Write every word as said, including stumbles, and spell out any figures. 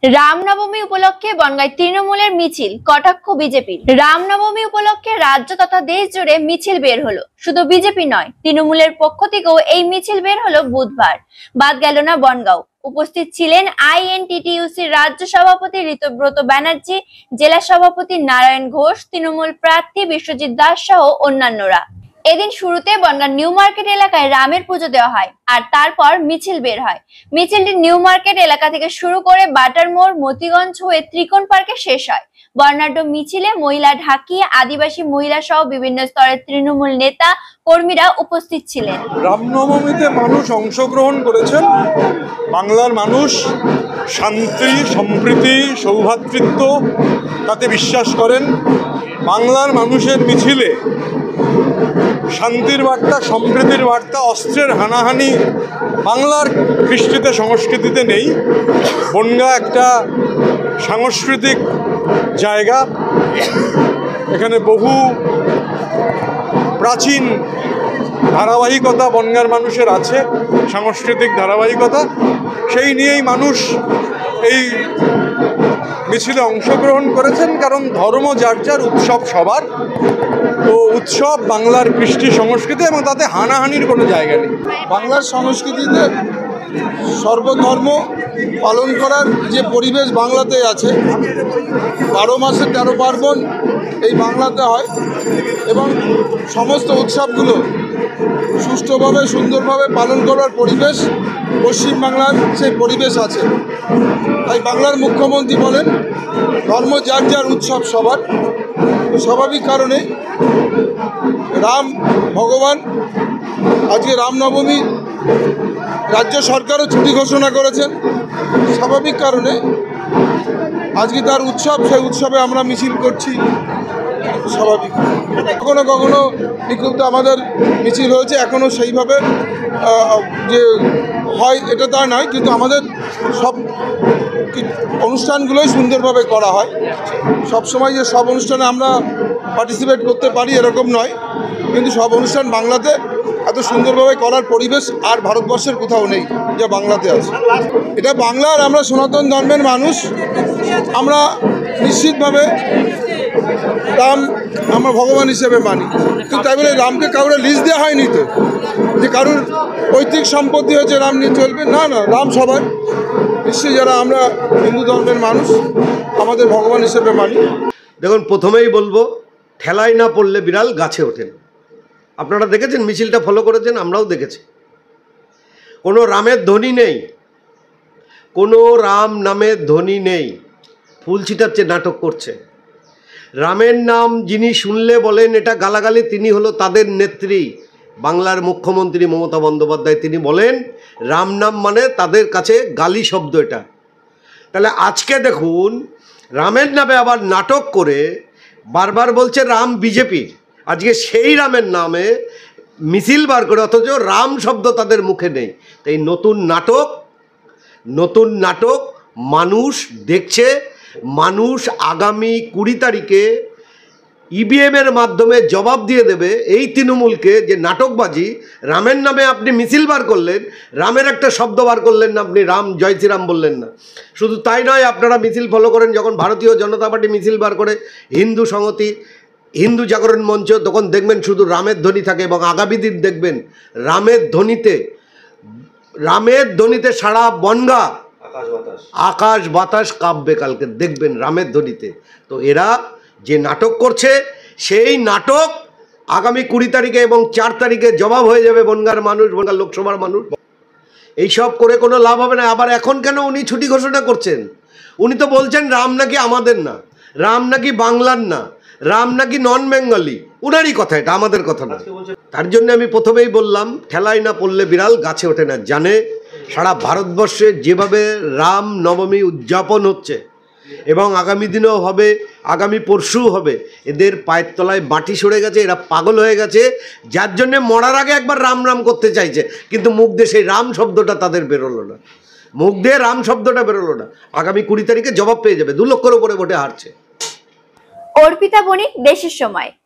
রামনবমী উপলক্ষে বনগাঁয় তৃণমূলের মিছিল, কটাক্ষ বিজেপির। রামনবমী উপলক্ষে রাজ্য তথা দেশ জুড়ে মিছিল বের হলো। শুধু বিজেপি নয়, তৃণমূলের পক্ষ থেকেও এই মিছিল বের হলো বুধবার। বাদ গেল না বনগাঁও। উপস্থিত ছিলেন আইএনটিটিইউসির রাজ্য সভাপতি ঋতব্রত ব্যানার্জি, জেলা সভাপতি নারায়ণ ঘোষ, তৃণমূল প্রার্থী বিশ্বজিৎ দাস সহ অন্যান্যরা। এদিন শুরুতে বনগাঁ নিউ মার্কেট এলাকায় রামের পুজো দেওয়া হয় আর তারপর মিছিল বের হয়। মিছিলটি নিউ মার্কেট এলাকা থেকে শুরু করে বাটার মোড়, মতিগঞ্জ হয়ে ত্রিকোণ পার্কে শেষ হয়। বর্ণাঢ্য মিছিলে মহিলা ঢাকি, আদিবাসী মহিলা সহ বিভিন্ন স্তরের তৃণমূল নেতা কর্মীরা উপস্থিত ছিলেন। রামনবমীতে মানুষ অংশগ্রহণ করেছেন। বাংলার মানুষ শান্তি, সম্প্রীতি, সৌভ্রাতৃত্ব তাতে বিশ্বাস করেন। বাংলার মানুষের মিছিলে শান্তির বার্তা, সম্প্রীতির বার্তা, অস্ত্রের হানাহানি বাংলার কৃষ্টিতে, সংস্কৃতিতে নেই। বনগাঁ একটা সাংস্কৃতিক জায়গা। এখানে বহু প্রাচীন ধারাবাহিকতা বনগাঁর মানুষের আছে, সাংস্কৃতিক ধারাবাহিকতা। সেই নিয়েই মানুষ এই মিছিলে অংশগ্রহণ করেছেন, কারণ ধর্ম যার যার, উৎসব সবার। তো উৎসব বাংলার কৃষ্টি সংস্কৃতি এবং তাতে হানাহানির কোনো জায়গা নেই। বাংলার সংস্কৃতিতে সর্বধর্ম পালন করার যে পরিবেশ বাংলাতে আছে, বারো মাসে তেরো পার্বণ এই বাংলাতে হয় এবং সমস্ত উৎসবগুলো সুষ্ঠুভাবে, সুন্দরভাবে পালন করার পরিবেশ পশ্চিমবাংলার সেই পরিবেশ আছে। তাই বাংলার মুখ্যমন্ত্রী বলেন ধর্ম যার যার, উৎসব সবার। স্বাভাবিক কারণে রাম ভগবান, আজকে রামনবমী, রাজ্য সরকারও ছুটি ঘোষণা করেছেন। স্বাভাবিক কারণে আজকে তার উৎসব, সেই উৎসবে আমরা মিছিল করছি। স্বাভাবিক। কখনো কখনো বিক্ষুব্ধ আমাদের মিছিল হয়েছে, এখনও সেইভাবে যে হয় এটা তা নয়, কিন্তু আমাদের সব অনুষ্ঠানগুলোই সুন্দরভাবে করা হয়। সব সময় যে সব অনুষ্ঠানে আমরা পার্টিসিপেট করতে পারি এরকম নয়, কিন্তু সব অনুষ্ঠান বাংলাতে এত সুন্দরভাবে করার পরিবেশ আর ভারতবর্ষের কোথাও নেই যা বাংলাতে আছে। এটা বাংলার, আমরা সনাতন ধর্মের মানুষ। আমরা নিশ্চিতভাবে রাম আমরা ভগবান হিসেবে মানি, কিন্তু তাই বলে রামকে কাউরে লিজ দেওয়া হয়নি তো যে কারুর পৈতৃক সম্পত্তি হচ্ছে রাম নিয়ে চলবে, না না, রাম সবার। নিশ্চয়ই যারা আমরা হিন্দু ধর্মের মানুষ আমাদের ভগবান হিসেবে মানি। দেখুন, প্রথমেই বলবো, ঠেলায় না পড়লে বিড়াল গাছে ওঠেন। আপনারা দেখেছেন, মিছিলটা ফলো করেছেন, আমরাও দেখেছি। কোনো রামের ধ্বনি নেই, কোনো রাম নামের ধ্বনি নেই। ফুল ছিটাচ্ছে, নাটক করছে। রামের নাম যিনি শুনলে বলেন এটা গালাগালি, তিনি হলো তাদের নেত্রী, বাংলার মুখ্যমন্ত্রী মমতা বন্দ্যোপাধ্যায়। তিনি বলেন রাম নাম মানে তাদের কাছে গালি শব্দ এটা। তাহলে আজকে দেখুন, রামের নামে আবার নাটক করে বারবার বলছে রাম বিজেপির। আজকে সেই রামের নামে মিছিল বার করে, অথচ রাম শব্দ তাদের মুখে নেই। তাই নতুন নাটক, নতুন নাটক মানুষ দেখছে। মানুষ আগামী কুড়ি তারিখে ইভিএমের মাধ্যমে জবাব দিয়ে দেবে এই তৃণমূলকে যে নাটকবাজি। রামের নামে আপনি মিছিল বার করলেন, রামের একটা শব্দ বার করলেন না, আপনি রাম জয় শ্রীরাম বললেন না। শুধু তাই নয়, আপনারা মিছিল ফলো করেন, যখন ভারতীয় জনতা পার্টি মিছিল বার করে, হিন্দু সংহতি, হিন্দু জাগরণ মঞ্চ, তখন দেখবেন শুধু রামের ধ্বনি থাকে। এবং আগামী দিন দেখবেন রামের ধ্বনিতে, রামের ধ্বনিতে সারা বনগাঁ আকাশ বাতাস কাঁপবে। কালকে দেখবেন রামের ধ্বনিতে। তো এরা যে নাটক করছে, সেই নাটক আগামী কুড়ি তারিখে এবং চার তারিখে জবাব হয়ে যাবে বনগাঁর মানুষ, বনগাঁ লোকসভার মানুষ। এইসব করে কোনো লাভ হবে না। আবার এখন কেন উনি ছুটি ঘোষণা করছেন? উনি তো বলছেন রাম নাকি আমাদের না, রাম নাকি বাংলার না, রাম নাকি নন বেঙ্গলি। উনারই কথা, এটা আমাদের কথা না। তার জন্য আমি প্রথমেই বললাম, ঠেলায় না পড়লে বিড়াল গাছে ওঠে না। জানে সারা ভারতবর্ষে যেভাবে রাম নবমী উদযাপন হচ্ছে এবং আগামী দিনেও হবে, আগামী পরশু হবে, এদের পায়ের তলায় মাটি সরে গেছে। এরা পাগল হয়ে গেছে, যার জন্যে মরার আগে একবার রাম রাম করতে চাইছে, কিন্তু মুখ দিয়ে সেই রাম শব্দটা তাদের বেরোলো না, মুখ দিয়ে রাম শব্দটা বেরোলো না। আগামী কুড়ি তারিখে জবাব পেয়ে যাবে। দু লক্ষের উপরে ভোটে হারছে। অর্পিতা বণিক, দেশের সময়।